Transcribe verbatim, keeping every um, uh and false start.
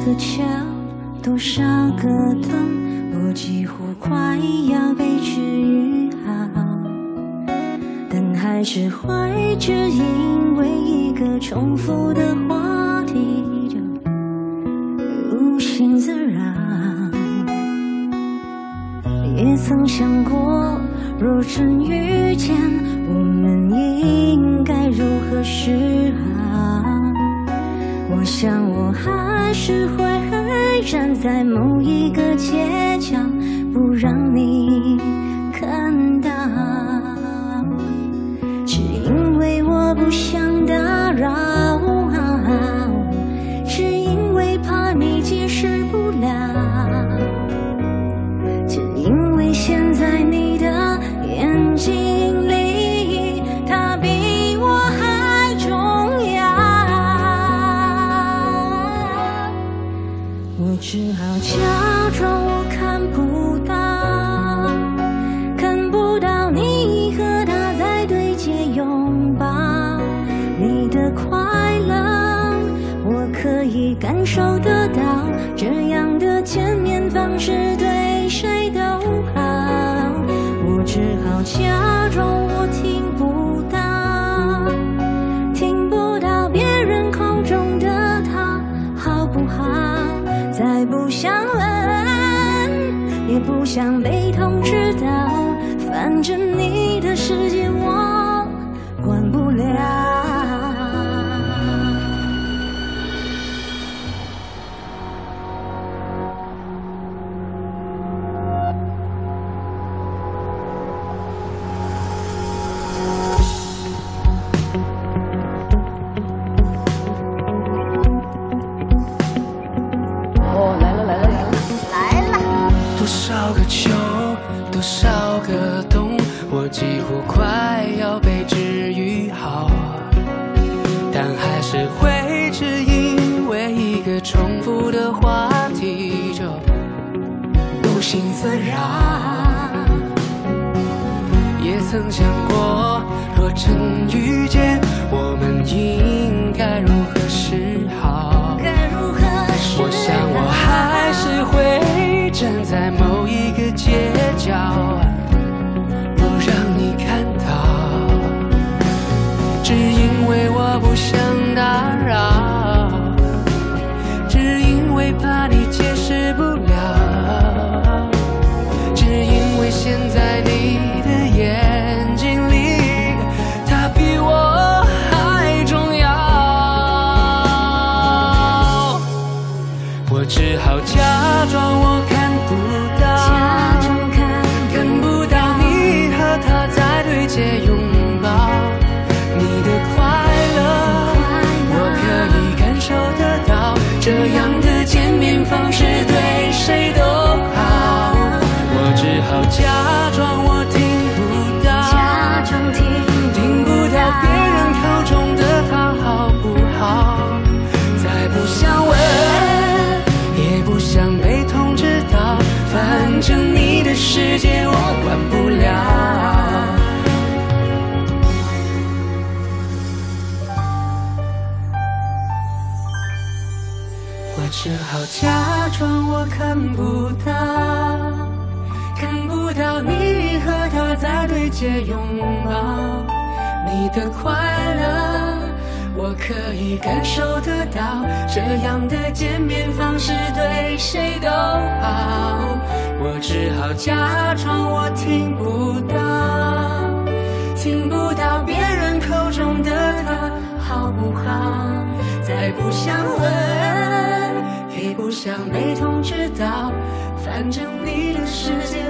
个桥，多少个洞，我几乎快要被治愈好，但还是会只因为一个重复的话题就无心自扰。也曾想过，若真遇见，我们应该如何是好？我想我还是会站在某一个街角，不让你看到，只因为我不想打扰，只因为怕你解释不了，只因为现在你的眼睛里，它比我还重要。我只好假装我看不到，看不到你和他在对街拥抱，你的快乐我可以感受得到，这样的见面方式对谁都好。我只好假装我听不到，听不到别人口中的他，好不好？再不想问，也不想被通知到，反正你的世界我管不了。 多少个秋，多少个冬，我几乎快要被治愈好，但还是会只因为一个重复的话题就无心自扰。也曾想过，若真遇见，我们应该如何是好？我想我还是会站在某一个街角，不让你看到，只因为我不想打扰，只因为怕你解释不了，只因为现在你的眼睛里，它比我还重要。我只好假装我看不到，看不到你和他在对街拥抱，你的快乐我可以感受得到，这样的见面方式对谁都好。我只好假装我听不到，听不到别人口中的他好不好，再不想问，也不想被通知到，反正你的世界我管不了。我只好假装我看不到，看不到你和他在对街拥抱，你的快乐我可以感受得到，这样的见面方式对谁都好。我只好假装我听不到，听不到别人口中的他好不好，再不想问，也不想被通知到，反正你的世界